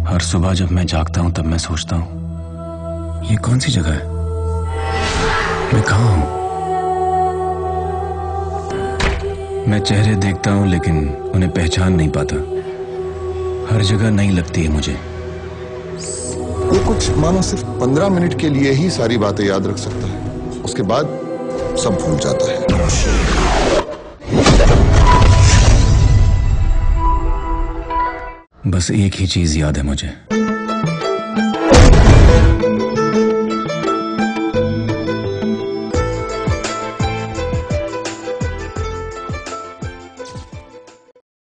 हर सुबह जब मैं जागता हूं तब मैं सोचता हूं ये कौन सी जगह है, मैं कहां हूं। मैं चेहरे देखता हूं लेकिन उन्हें पहचान नहीं पाता। हर जगह नई लगती है मुझे। वो कुछ मानो सिर्फ 15 मिनट के लिए ही सारी बातें याद रख सकता है, उसके बाद सब भूल जाता है। बस एक ही चीज याद है मुझे।